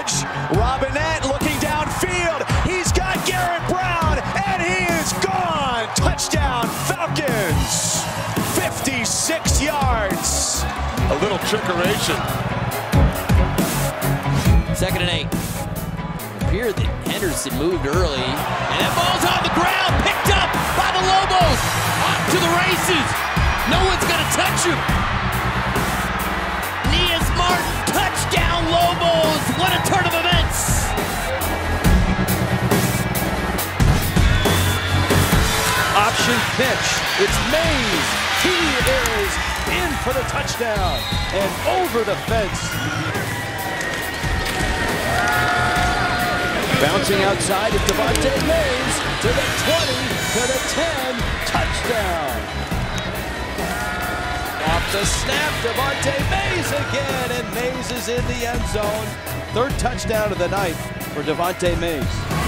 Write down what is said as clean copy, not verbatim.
edge. Robinette looking downfield. He's got Garrett Brown, and he is gone. Touchdown, Falcons. 56 yards. A little trickeration. 2nd and 8. It appeared that Henderson moved early, and that ball's on the ground, picked up by the Lobos. Off to the races. No one's gonna touch him. Nias Martin, touchdown Lobos. What a turn of events. Option pitch. It's Mays. He is in for the touchdown and over the fence. Bouncing outside is Devante Mays to the 20, to the 10, touchdown. Off the snap, Devante Mays again, and Mays is in the end zone. 3rd touchdown of the night for Devante Mays.